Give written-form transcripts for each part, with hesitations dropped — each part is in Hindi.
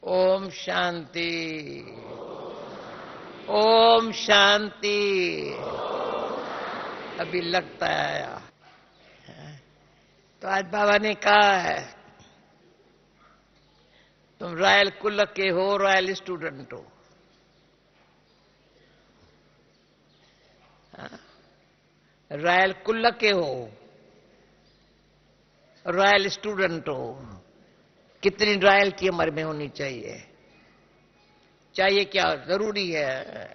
ओम शांति। ओम शांति। अभी लगता है आया। तो आज बाबा ने कहा है तुम रॉयल कुल के हो, रॉयल स्टूडेंट हो। रॉयल कुल के हो, रॉयल स्टूडेंट हो। कितनी रॉयल्टी हमारे में होनी चाहिए? चाहिए क्या? जरूरी है।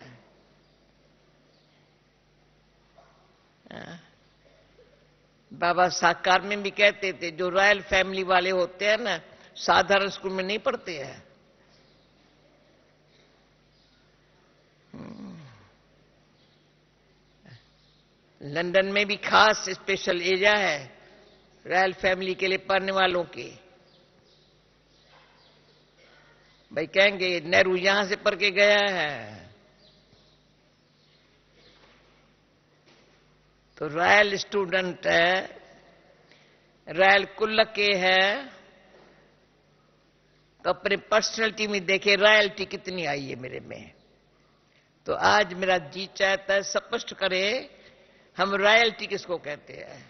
बाबा साकार में भी कहते थे जो रॉयल फैमिली वाले होते हैं ना, साधारण स्कूल में नहीं पढ़ते हैं। लंदन में भी खास स्पेशल एरिया है रॉयल फैमिली के लिए पढ़ने वालों के। भाई कहेंगे नेहरू यहां से पढ़ के गया है, तो रॉयल स्टूडेंट है, रॉयल कुल के है, तो अपने पर्सनैलिटी में देखे रॉयल्टी कितनी आई है मेरे में। तो आज मेरा जी चाहता है स्पष्ट करे हम रॉयल्टी किसको कहते हैं।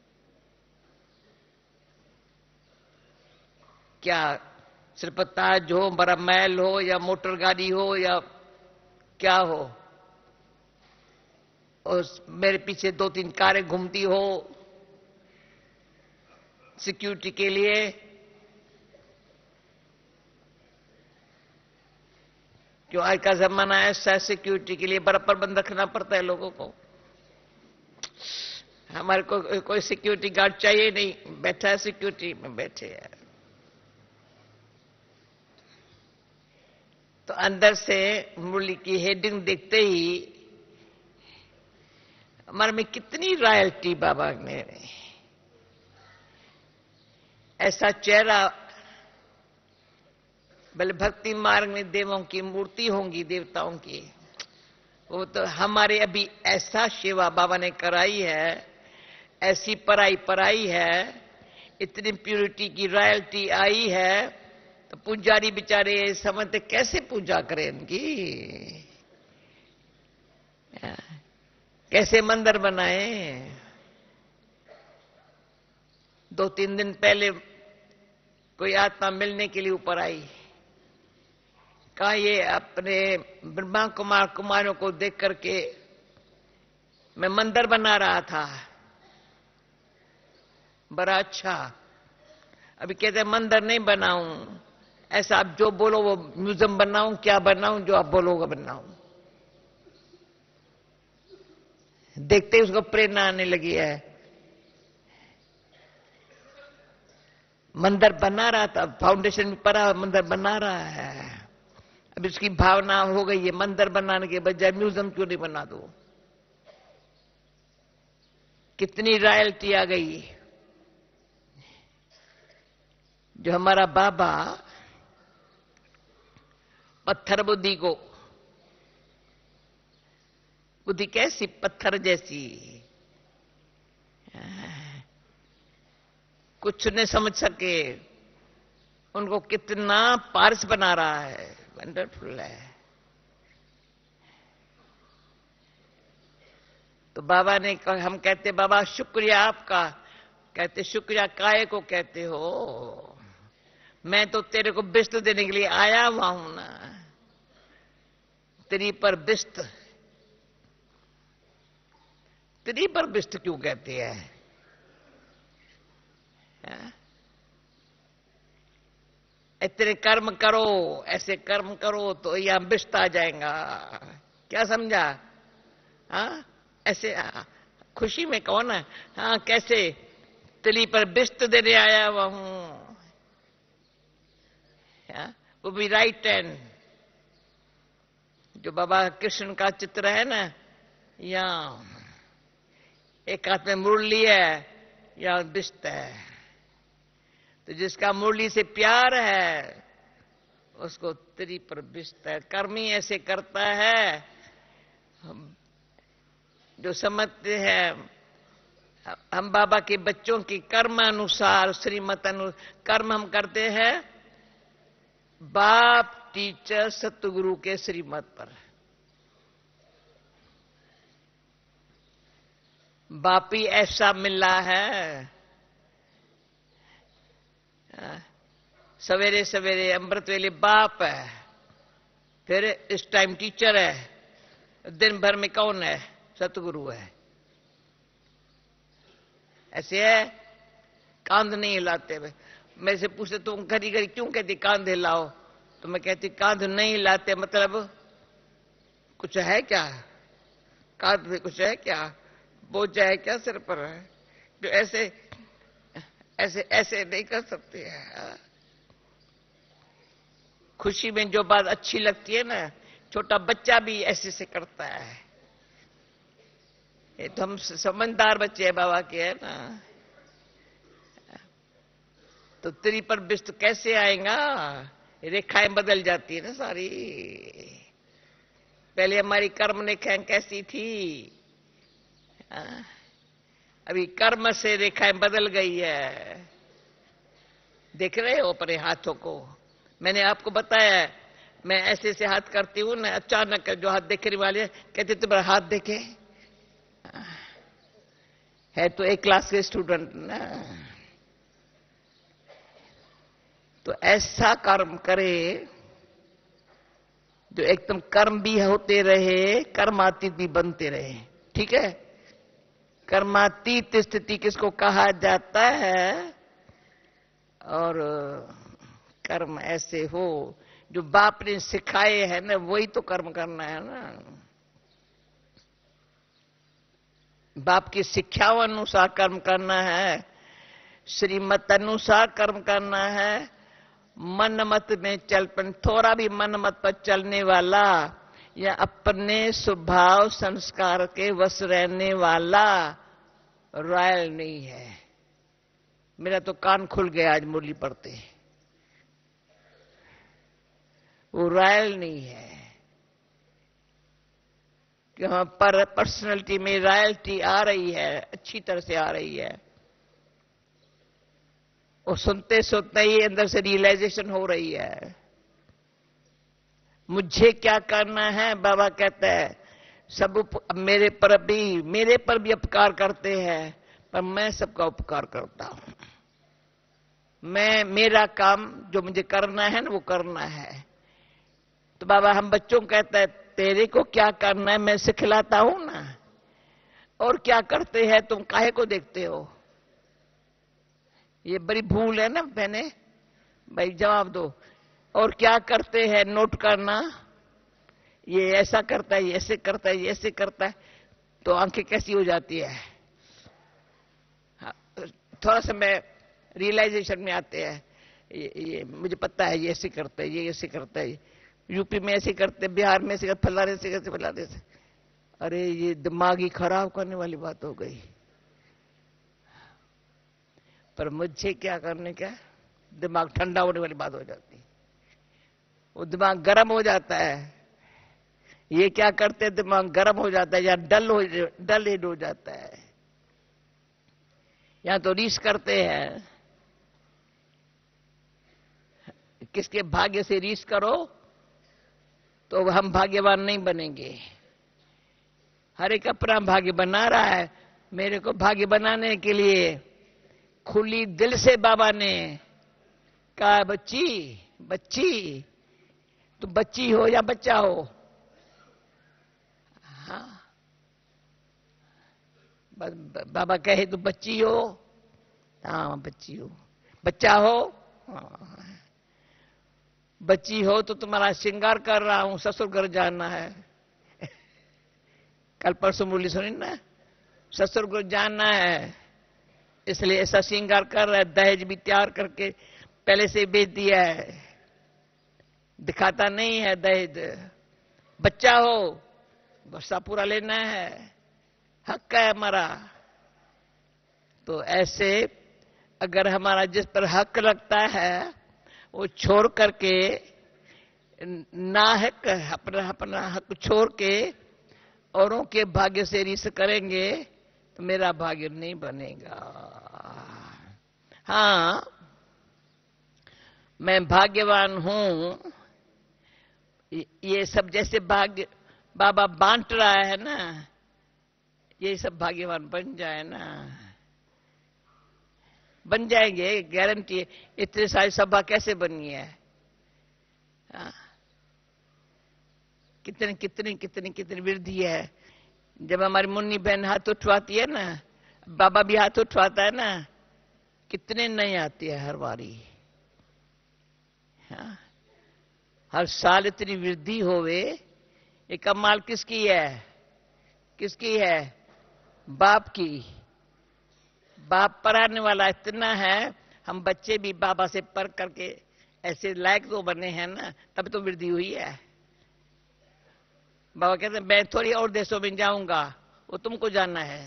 क्या सिर्फ ताज हो, बड़ा महल हो, या मोटर गाड़ी हो, या क्या हो, और मेरे पीछे 2-3 कारें घूमती हो सिक्योरिटी के लिए? क्यों आज का जमाना ऐसा है, सिक्योरिटी के लिए बड़ा प्रबंध रखना पड़ता है लोगों को। हमारे को कोई सिक्योरिटी गार्ड चाहिए नहीं, बैठा है सिक्योरिटी में बैठे है। तो अंदर से मुरली की हेडिंग देखते ही हमारे में कितनी रॉयल्टी बाबा ने। ऐसा चेहरा, भले भक्ति मार्ग में देवों की मूर्ति होंगी, देवताओं की, वो तो हमारे अभी ऐसा सेवा बाबा ने कराई है, ऐसी पराई है, इतनी प्यूरिटी की रॉयल्टी आई है, तो पुजारी बेचारे समझते कैसे पूजा करें इनकी, कैसे मंदिर बनाए। 2-3 दिन पहले कोई आत्मा मिलने के लिए ऊपर आई, कहा ये अपने ब्रह्मा कुमारों को देख करके मैं मंदिर बना रहा था, बड़ा अच्छा। अभी कहते हैं मंदिर नहीं बनाऊं, ऐसा आप जो बोलो वो म्यूजियम बनाऊं, क्या बनाऊं, जो आप बोलोगे बनाऊं। देखते ही उसको प्रेरणा आने लगी है। मंदिर बना रहा था, फाउंडेशन में पड़ा, मंदिर बना रहा है। अब इसकी भावना हो गई है मंदिर बनाने के बजाय म्यूजियम क्यों नहीं बना दो। कितनी रॉयल्टी आ गई। जो हमारा बाबा पत्थर बुद्धि को, बुद्धि कैसी पत्थर जैसी, कुछ नहीं समझ सके, उनको कितना पारस बना रहा है। वंडरफुल है। तो बाबा ने कहा, हम कहते बाबा शुक्रिया आपका, कहते शुक्रिया काहे को कहते हो, मैं तो तेरे को बिस्त देने के लिए आया हुआ हूं ना। तेरी पर बिस्त, तेरी पर बिस्त क्यों कहते हैं? इतने कर्म करो, ऐसे कर्म करो तो यहां बिस्त आ जाएगा। क्या समझा? हाँ ऐसे खुशी में कहो ना, हाँ कैसे तिली पर बिस्त देने आया हुआ हूं, वो भी राइट हैंड। जो बाबा कृष्ण का चित्र है ना, यहां एक हाथ में मुरली है, यहां बिस्त है। तो जिसका मुरली से प्यार है उसको तिरी पर बिस्त है। कर्म ही ऐसे करता है, जो समझते हैं हम बाबा के बच्चों की कर्म अनुसार, श्रीमत अनुसार कर्म हम करते हैं, बाप टीचर सतगुरु के श्रीमत पर। बाप ही ऐसा मिला है, सवेरे सवेरे अमृत वेले बाप है, फिर इस टाइम टीचर है, दिन भर में कौन है? सतगुरु है। ऐसे है, कांध नहीं हिलाते हुए। मेरे से पूछते तुम घड़ी घड़ी क्यों कहती कांध हिलाओ, तो मैं कहती कांध नहीं हिलाते मतलब कुछ है क्या? कांध में कुछ है क्या? बोझ है क्या सिर पर? है जो ऐसे ऐसे ऐसे नहीं कर सकते हैं। खुशी में जो बात अच्छी लगती है ना, छोटा बच्चा भी ऐसे से करता है। ये तो हम समझदार बच्चे हैं बाबा के, है ना। तो त्री पर बिस्त कैसे आएगा? रेखाएं बदल जाती है ना सारी। पहले हमारी कर्म रेखाएं कैसी थी, अभी कर्म से रेखाएं बदल गई है। देख रहे हो अपने हाथों को? मैंने आपको बताया, मैं ऐसे ऐसे हाथ करती हूं ना, अचानक जो हाथ देखने वाले कहते तुम्हारा हाथ देखे है तो एक क्लास के स्टूडेंट ना। तो ऐसा कर्म करे जो एकदम कर्म भी होते रहे, कर्मातीत भी बनते रहे। ठीक है, कर्मातीत स्थिति किसको कहा जाता है? और कर्म ऐसे हो जो बाप ने सिखाए हैं ना, वही तो कर्म करना है ना। बाप की शिक्षाओं अनुसार कर्म करना है, श्रीमत अनुसार कर्म करना है। मन मत में चलपन, थोड़ा भी मन मत पर चलने वाला या अपने स्वभाव संस्कार के वश रहने वाला रॉयल नहीं है। मेरा तो कान खुल गया आज मुरली पढ़ते। वो रॉयल नहीं है कि वहां पर पर्सनैलिटी में रॉयल्टी आ रही है, अच्छी तरह से आ रही है। वो सुनते सुनते ही अंदर से रियलाइजेशन हो रही है, मुझे क्या करना है। बाबा कहता है सब मेरे पर भी उपकार करते हैं, पर मैं सबका उपकार करता हूं। मेरा काम जो मुझे करना है ना, वो करना है। तो बाबा हम बच्चों को कहता है तेरे को क्या करना है मैं सिखलाता हूं ना, और क्या करते हैं तुम काहे को देखते हो? ये बड़ी भूल है ना बहने, भाई जवाब दो। और क्या करते हैं नोट करना, ये ऐसा करता है, ये ऐसे करता है, ये ऐसे करता है, तो आंखें कैसी हो जाती है। थोड़ा सा मैं रियलाइजेशन में आते हैं, ये मुझे पता है, ये ऐसे करता है, ये ऐसे करता है, यूपी में ऐसे करते, बिहार में ऐसे करते, फलाने से करते, फलाने से। अरे ये दिमाग ही खराब करने वाली बात हो गई। पर मुझे क्या करने का, दिमाग ठंडा होने वाली बात हो जाती। वो दिमाग गर्म हो जाता है। ये क्या करते, दिमाग गर्म हो जाता है या डल हेड हो जाता है, या तो रीस करते हैं। किसके भाग्य से रीस करो तो हम भाग्यवान नहीं बनेंगे। हर एक अपना भाग्य बना रहा है। मेरे को भाग्य बनाने के लिए खुली दिल से बाबा ने कहा, बच्ची बच्ची तुम बच्ची हो या बच्चा हो? हाँ, बाबा कहे तुम बच्ची हो? हाँ बच्ची हो। बच्चा हो? हाँ। बच्ची हो तो तुम्हारा श्रृंगार कर रहा हूं, ससुर घर जाना है। कल परसों मुरली सुनी ना, ससुर घर जाना है इसलिए ऐसा श्रृंगार कर रहा है। दहेज भी तैयार करके पहले से बेच दिया है, दिखाता नहीं है दहेज। बच्चा हो, बस्सा पूरा लेना है, हक है हमारा। तो ऐसे अगर हमारा जिस पर हक लगता है वो छोड़ करके, ना हक अपना हक छोड़ के औरों के भाग्य से रीस करेंगे तो मेरा भाग्य नहीं बनेगा। हाँ, मैं भाग्यवान हूं, ये सब जैसे भाग्य बाबा बांट रहा है ना, ये सब भाग्यवान बन जाए ना, बन जाएंगे, गारंटी है। इतने सारी सभा कैसे बनी है? कितनी कितनी कितनी कितनी वृद्धि है। जब हमारी मुन्नी बहन हाथ उठवाती है ना, बाबा भी हाथ उठवाता है ना, कितने नहीं आते हैं हर बारी। हर साल इतनी वृद्धि होवे, ये कमाल किसकी है? किसकी है? बाप की। बाप पढ़ाने वाला इतना है, हम बच्चे भी बाबा से पढ़ करके ऐसे लायक तो बने हैं ना, तब तो वृद्धि हुई है। बाबा कहते हैं मैं थोड़ी और देशों में जाऊंगा, वो तुमको जानना है।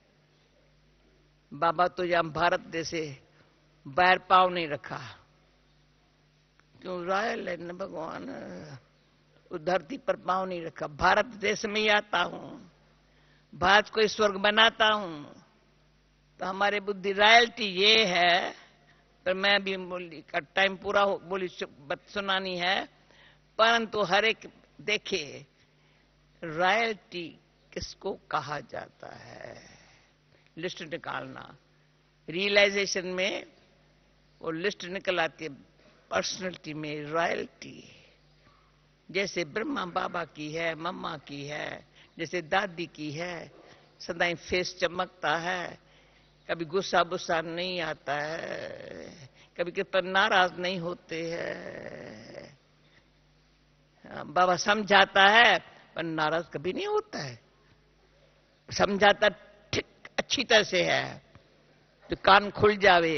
बाबा तो यहां भारत देश से बाहर पांव नहीं रखा, क्यों? रॉयल है न भगवान, उस धरती पर पांव नहीं रखा। भारत देश में ही आता हूं, भारत को स्वर्ग बनाता हूं, तो हमारे बुद्धि रॉयल्टी ये है। पर मैं भी बोली का टाइम पूरा हो, बोली सुनानी है, परंतु हर एक देखे रॉयल्टी किसको कहा जाता है, लिस्ट निकालना। रियलाइजेशन में वो लिस्ट निकल आती है, पर्सनैलिटी में रॉयल्टी। जैसे ब्रह्मा बाबा की है, मम्मा की है, जैसे दादी की है, सदाई फेस चमकता है, कभी गुस्सा गुस्सा नहीं आता है, कभी किस पर नाराज नहीं होते हैं। बाबा समझाता है पर नाराज कभी नहीं होता है, समझाता ठीक अच्छी तरह से है तो कान खुल जावे,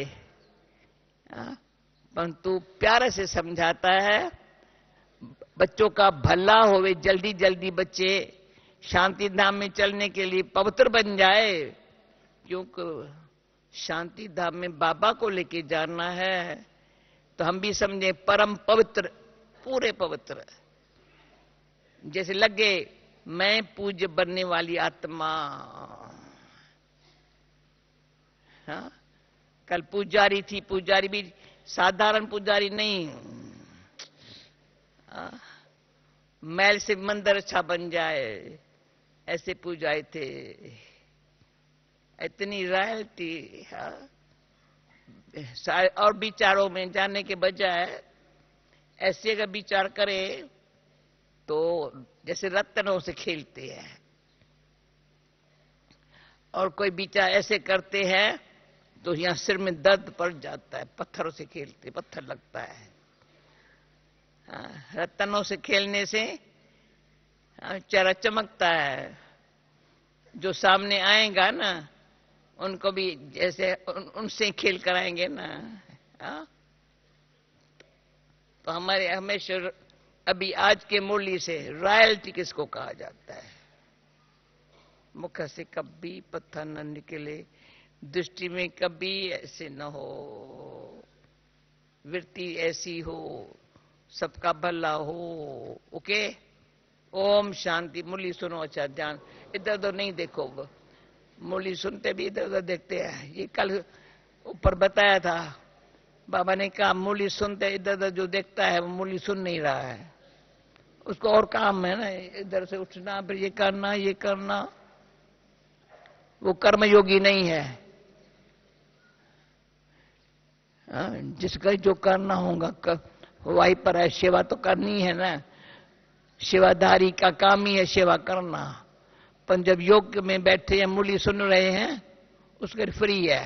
परंतु प्यारे से समझाता है। बच्चों का भला होवे, जल्दी जल्दी बच्चे शांति धाम में चलने के लिए पवित्र बन जाए, क्योंकि शांति धाम में बाबा को लेके जाना है। तो हम भी समझे परम पवित्र, पूरे पवित्र, जैसे लगे मैं पूज्य बनने वाली आत्मा। हाँ? कल पुजारी थी, पुजारी भी साधारण पुजारी नहीं, मैल से मंदिर अच्छा बन जाए ऐसे पुजारी थे। इतनी रॉयल्टी। और विचारों में जाने के बजाय ऐसे अगर विचार करे तो जैसे रत्नों से खेलते हैं, और कोई विचार ऐसे करते हैं तो यहां सिर में दर्द पड़ जाता है, पत्थरों से खेलते पत्थर लगता है। रत्नों से खेलने से चेहरा चमकता है, जो सामने आएगा ना उनको भी जैसे उनसे खेल कराएंगे ना। तो हमारे हमेशा अभी आज के मूल्य से रॉयल्टी किसको कहा जाता है? मुख से कभी पत्थर न निकले, दृष्टि में कभी ऐसे न हो, वृत्ति ऐसी हो, सबका भला हो। ओके, ओम शांति। मुरली सुनो, अच्छा ध्यान, इधर उधर नहीं देखो। मुरली सुनते भी इधर उधर देखते हैं। ये कल ऊपर बताया था, बाबा ने कहा मुरली सुनते इधर उधर जो देखता है वो मुरली सुन नहीं रहा है, उसको और काम है ना, इधर से उठना फिर ये करना ये करना, वो कर्मयोगी नहीं है। जिसका जो करना होगा वही पर है, सेवा तो करनी है ना, सेवाधारी का काम ही है सेवा करना। पर जब योग में बैठे हैं मुरली सुन रहे हैं उसके फ्री है,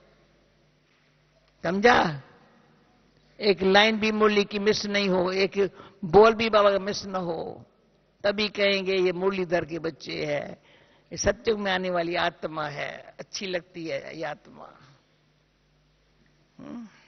समझा? एक लाइन भी मुरली की मिस नहीं हो, एक बोल भी बाबा का मिस न हो, तभी कहेंगे ये मुरलीधर के बच्चे हैं, ये सत्युग में आने वाली आत्मा है, अच्छी लगती है ये आत्मा।